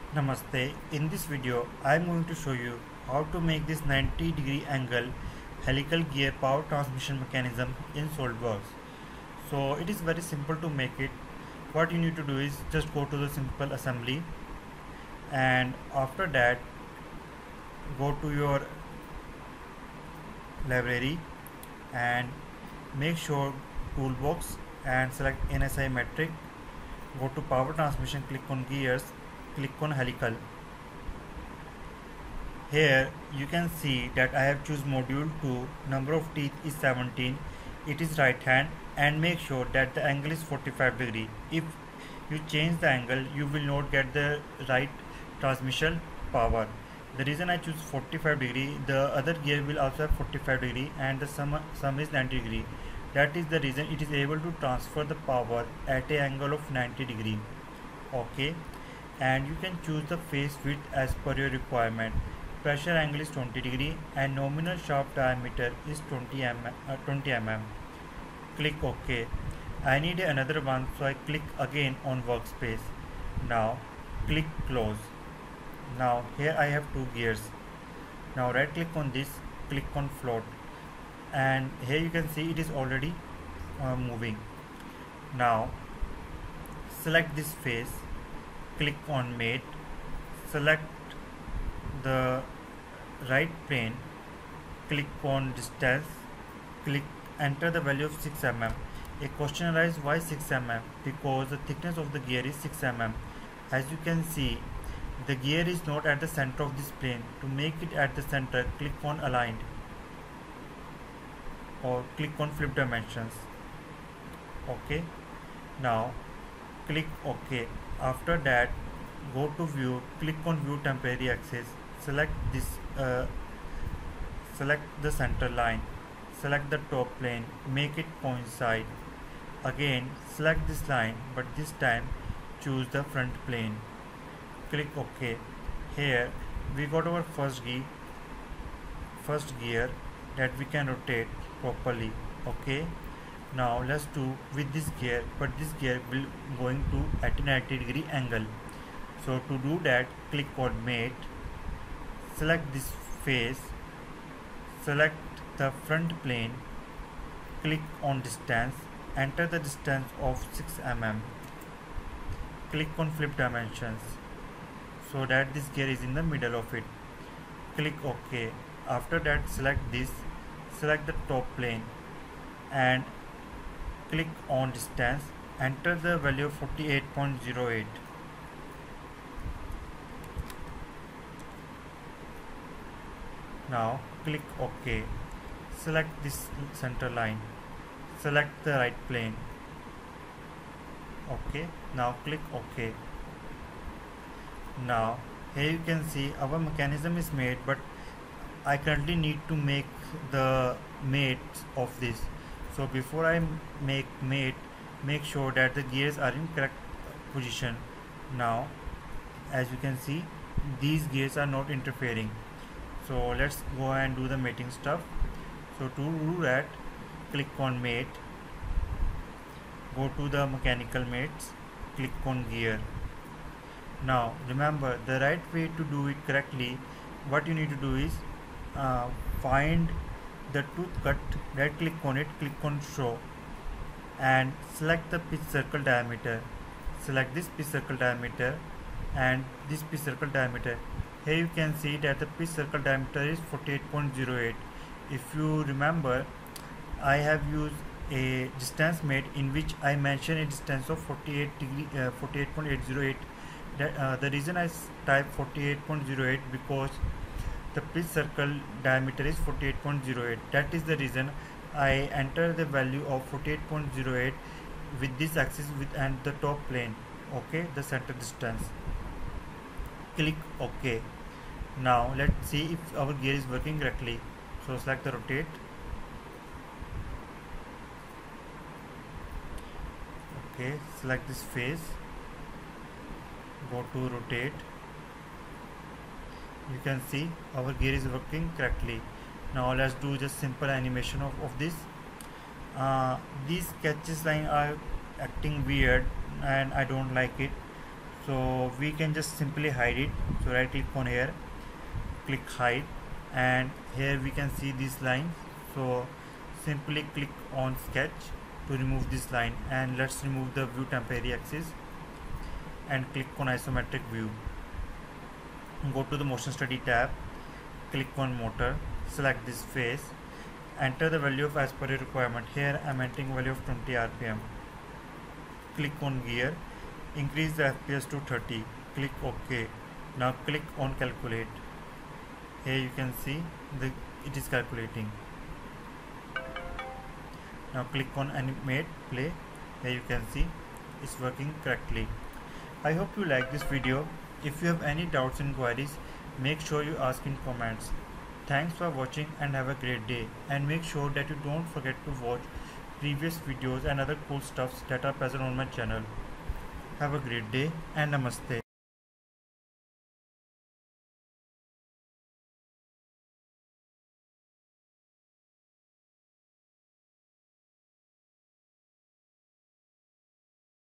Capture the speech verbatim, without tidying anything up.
Namaste. In this video, I am going to show you how to make this ninety degree angle helical gear power transmission mechanism in SolidWorks. So it is very simple to make it. What you need to do is just go to the simple assembly, and after that go to your library and make sure toolbox and select N S I metric. Go to power transmission, click on gears, click on helical. Here you can see that I have choose module two, number of teeth is seventeen, it is right hand, and make sure that the angle is forty-five degree. If you change the angle, you will not get the right transmission power. The reason I choose forty-five degree, the other gear will also have forty-five degree and the sum, sum is ninety degree. That is the reason it is able to transfer the power at a angle of ninety degree. Okay, and you can choose the face width as per your requirement. Pressure angle is twenty degree and nominal shaft diameter is twenty millimeters. Click OK. I need another one, so I click again on workspace. Now click close. Now here I have two gears. Now right click on this, click on float, and here you can see it is already uh, moving. Now select this face, click on mate, select the right plane, click on distance, click enter the value of six millimeters. A question arises, why six millimeters? Because the thickness of the gear is six millimeters. As you can see, the gear is not at the center of this plane. To make it at the center, click on aligned or click on flip dimensions. Okay, now click OK. After that, go to view, click on view temporary axis, select this uh, select the center line, select the top plane, make it coincide. Again select this line, but this time choose the front plane. Click OK. Here we got our first gear first gear that we can rotate properly. Okay, now let's do with this gear, but this gear will going to at a ninety degree angle. So to do that, click on mate, select this face, select the front plane, click on distance, enter the distance of six millimeters, click on flip dimensions so that this gear is in the middle of it. Click OK. After that, select this, select the top plane and click on distance, enter the value of forty-eight point zero eight. Now click OK. Select this center line, select the right plane. Okay, now click OK. Now here you can see our mechanism is made, but I currently need to make the mates of this. So before I make mate, make sure that the gears are in correct position. Now as you can see, these gears are not interfering. So let's go and do the mating stuff. So to do that, click on mate, go to the mechanical mates, click on gear. Now remember, the right way to do it correctly, what you need to do is uh, find the tooth cut, right click on it, click on show and select the pitch circle diameter. Select this pitch circle diameter and this pitch circle diameter. Here you can see that the pitch circle diameter is forty-eight point zero eight. If you remember, I have used a distance mate in which I mentioned a distance of forty-eight degree, uh, forty-eight point eight zero eight. That, uh, the reason I type forty-eight point zero eight because the pitch circle diameter is forty-eight point zero eight. That is the reason I enter the value of forty-eight point zero eight with this axis with and the top plane. Okay, the center distance. Click OK. Now let's see if our gear is working correctly. So select the rotate. Okay, select this face, go to rotate. You can see our gear is working correctly. Now let's do just simple animation of, of this. Uh, these sketches line are acting weird and I don't like it. So we can just simply hide it. So right click on here, click hide, and here we can see this line. So simply click on sketch to remove this line, and let's remove the view temporary axis and click on isometric view. Go to the motion study tab, click on motor, select this face, enter the value of as per your requirement. Here I am entering value of twenty R P M. Click on gear, increase the F P S to thirty, click OK. Now click on calculate. Here you can see the it is calculating. Now click on animate play. Here you can see it's working correctly. I hope you like this video. If you have any doubts and queries, make sure you ask in comments. Thanks for watching and have a great day, and make sure that you don't forget to watch previous videos and other cool stuffs that are present on my channel. Have a great day and namaste.